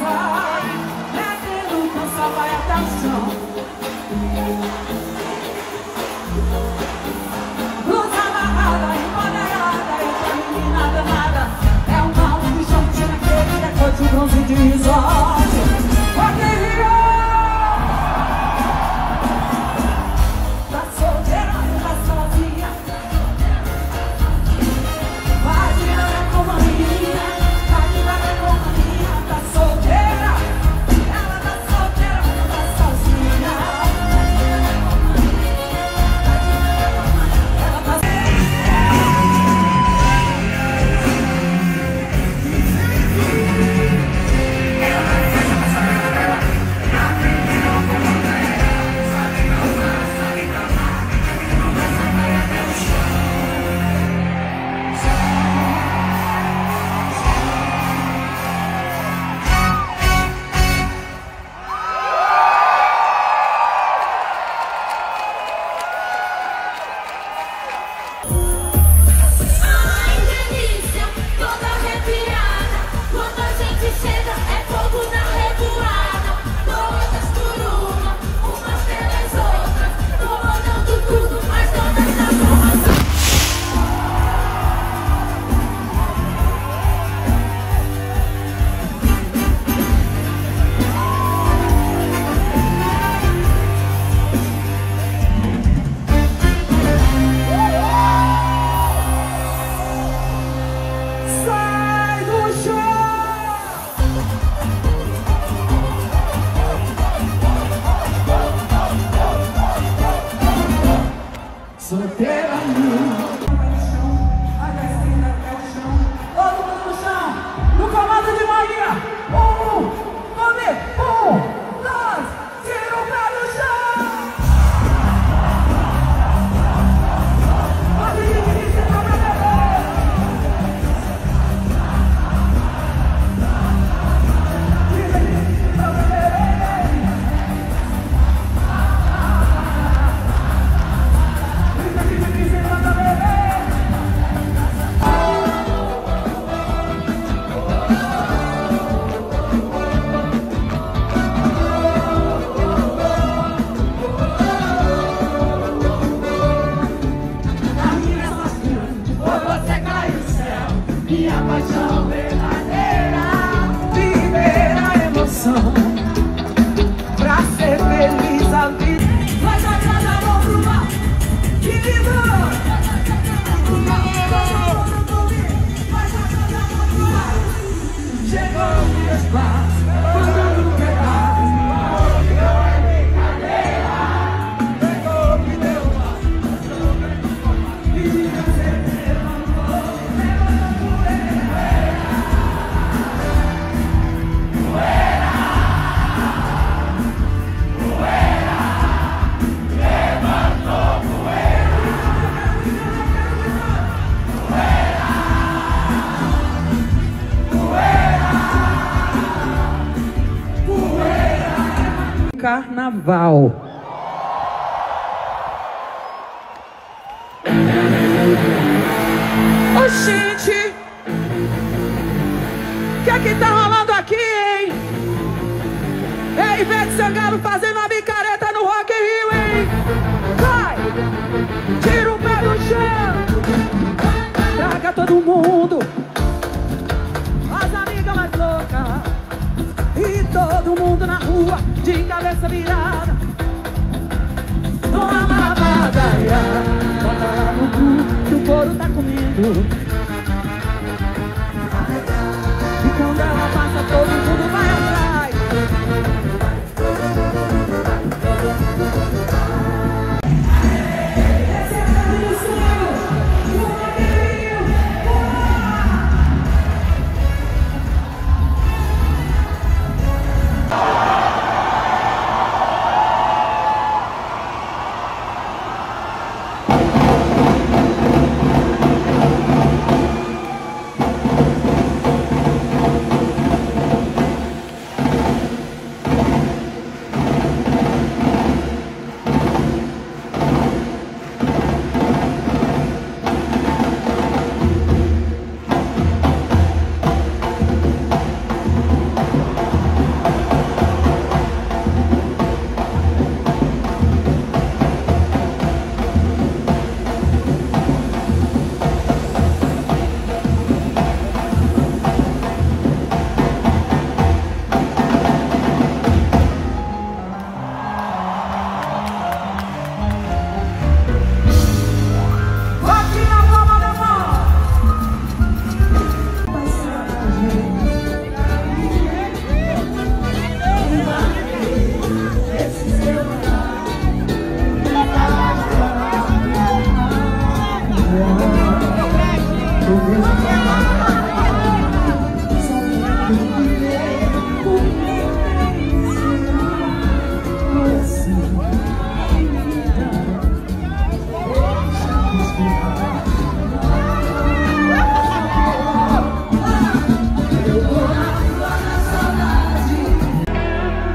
vai, metendo cansa, vai até o chão. Blusa amarrada, empoderada, essa menina danada é um mal de chão, tira aquele decote, o bronze de risote. Solteira vai no chão, a descida até o chão. Todo mundo no chão, no comando de Maria. Dois, tira o pé do chão. Pode dividir, você tá pra beber. Dividir, pra beber. Minha paixão verdadeira, viver a emoção, pra ser feliz a vida. Vai jogar a mão pro mar, querido. Vai jogar a mão pro mar. Chegou o meu espaço, mandando pegar. É brincadeira. Pegou que deu lá, e diga certeza, não vou. Carnaval. Ô, gente, o que é que tá rolando aqui, hein? É Ivete Sangalo fazendo uma micareta no Rock in Rio, hein? Vai! Tira o pé do chão! Traga todo mundo, as amigas mais loucas, e todo mundo na rua, de cabeça virada, toma uma bagaia, bota lá no cu, que o couro tá comendo. E quando ela passa, todo mundo vai atrás. Essa é a tradição.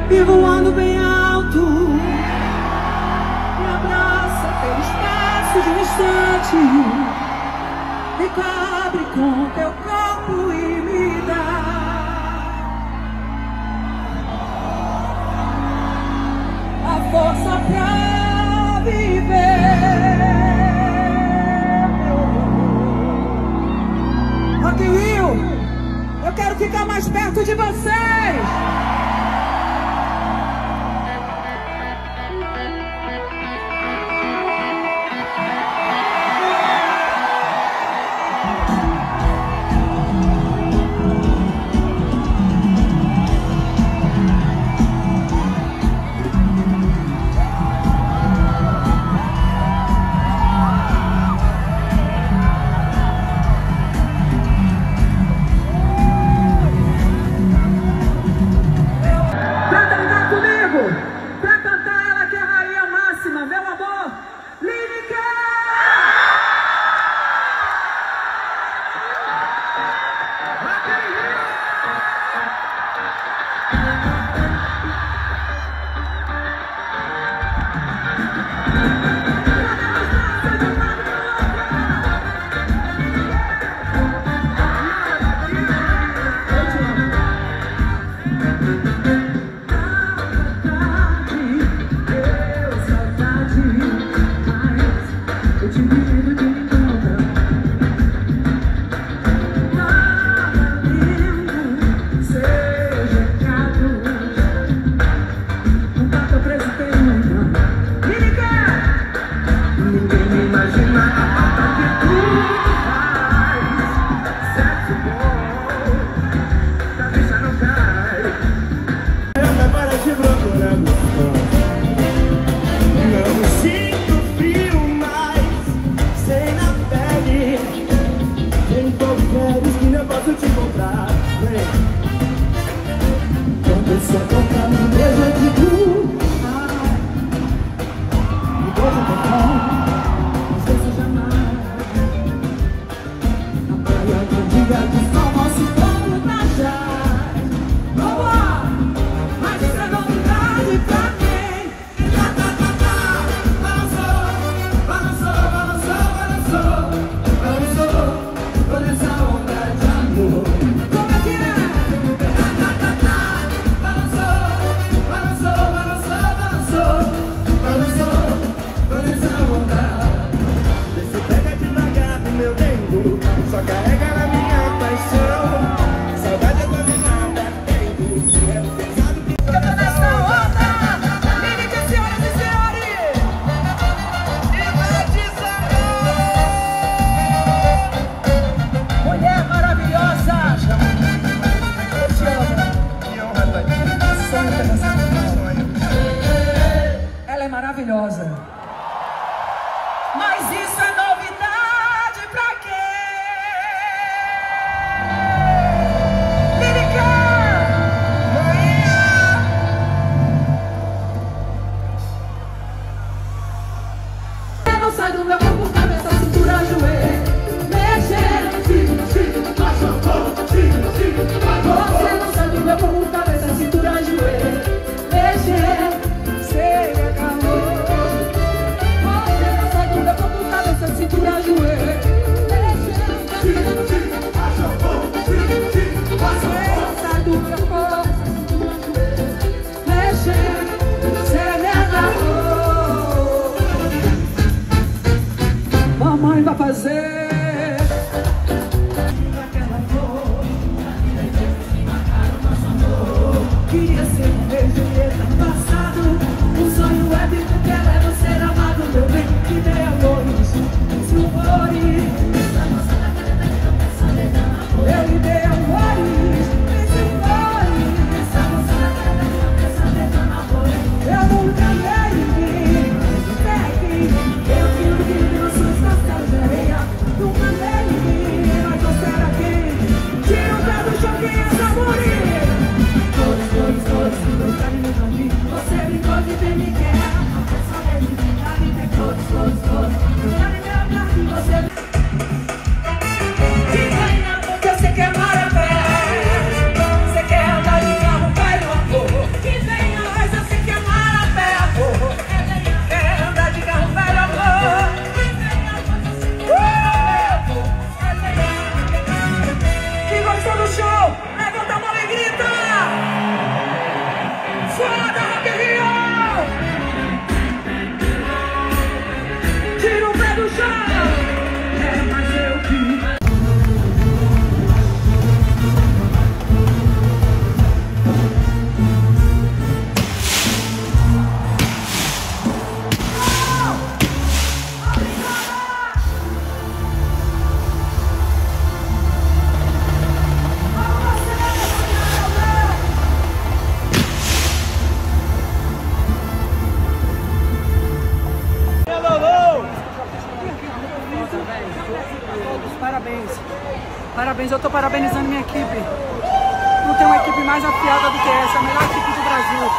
e voando bem alto, me abraça pelo espaço de um instante, me cobre com teu corpo e me dá a força pra viver. Rock in Rio, eu quero ficar mais perto de vocês. Ela é maravilhosa. Mas isso é novidade pra quê? Lírica! Não sai do meu corpo, cabeça, cintura, joelho. Mexendo, você não sai do meu corpo, cabeça, cintura, joelho. Mexendo, sei que acabou. parabéns, eu tô parabenizando minha equipe. Não tem uma equipe mais afiada do que essa, a melhor equipe do Brasil.